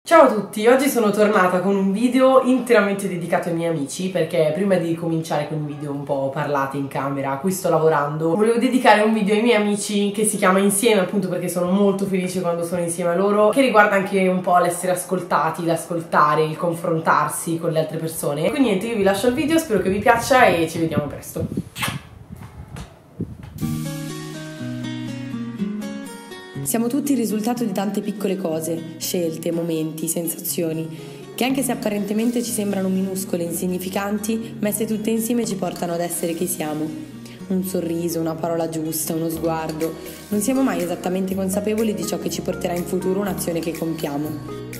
Ciao a tutti, oggi sono tornata con un video interamente dedicato ai miei amici perché prima di cominciare con i video un po' parlati in camera a cui sto lavorando volevo dedicare un video ai miei amici che si chiama Insieme, appunto perché sono molto felice quando sono insieme a loro, che riguarda anche un po' l'essere ascoltati, l'ascoltare, il confrontarsi con le altre persone. Quindi niente, io vi lascio il video, spero che vi piaccia e ci vediamo presto. Siamo tutti il risultato di tante piccole cose, scelte, momenti, sensazioni, che anche se apparentemente ci sembrano minuscole e insignificanti, messe tutte insieme ci portano ad essere chi siamo. Un sorriso, una parola giusta, uno sguardo. Non siamo mai esattamente consapevoli di ciò che ci porterà in futuro un'azione che compiamo.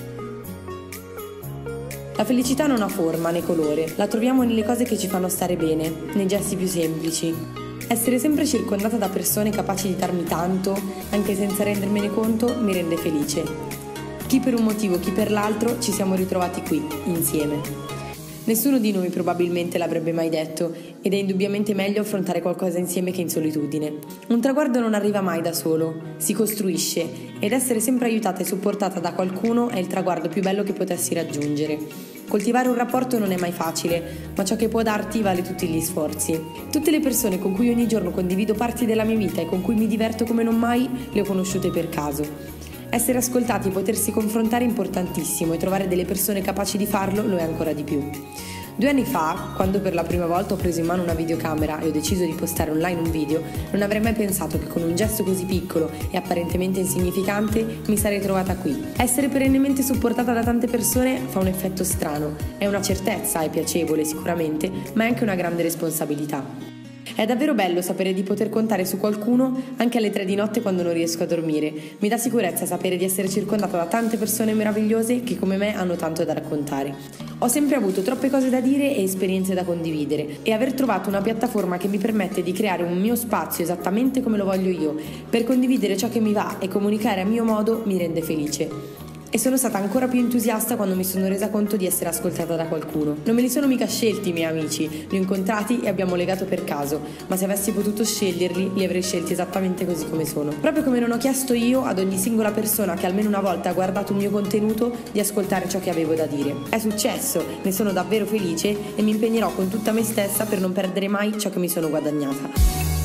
La felicità non ha forma né colore, la troviamo nelle cose che ci fanno stare bene, nei gesti più semplici. Essere sempre circondata da persone capaci di darmi tanto, anche senza rendermene conto, mi rende felice. Chi per un motivo, chi per l'altro, ci siamo ritrovati qui, insieme. Nessuno di noi probabilmente l'avrebbe mai detto, ed è indubbiamente meglio affrontare qualcosa insieme che in solitudine. Un traguardo non arriva mai da solo, si costruisce, ed essere sempre aiutata e supportata da qualcuno è il traguardo più bello che potessi raggiungere. Coltivare un rapporto non è mai facile, ma ciò che può darti vale tutti gli sforzi. Tutte le persone con cui ogni giorno condivido parti della mia vita e con cui mi diverto come non mai, le ho conosciute per caso. Essere ascoltati e potersi confrontare è importantissimo e trovare delle persone capaci di farlo lo è ancora di più. 2 anni fa, quando per la prima volta ho preso in mano una videocamera e ho deciso di postare online un video, non avrei mai pensato che con un gesto così piccolo e apparentemente insignificante mi sarei trovata qui. Essere perennemente supportata da tante persone fa un effetto strano. È una certezza, è piacevole sicuramente, ma è anche una grande responsabilità. È davvero bello sapere di poter contare su qualcuno anche alle 3 di notte quando non riesco a dormire. Mi dà sicurezza sapere di essere circondata da tante persone meravigliose che come me hanno tanto da raccontare. Ho sempre avuto troppe cose da dire e esperienze da condividere e aver trovato una piattaforma che mi permette di creare un mio spazio esattamente come lo voglio io, per condividere ciò che mi va e comunicare a mio modo mi rende felice. E sono stata ancora più entusiasta quando mi sono resa conto di essere ascoltata da qualcuno. Non me li sono mica scelti i miei amici, li ho incontrati e abbiamo legato per caso, ma se avessi potuto sceglierli, li avrei scelti esattamente così come sono. Proprio come non ho chiesto io ad ogni singola persona che almeno una volta ha guardato un mio contenuto di ascoltare ciò che avevo da dire. È successo, ne sono davvero felice e mi impegnerò con tutta me stessa per non perdere mai ciò che mi sono guadagnata.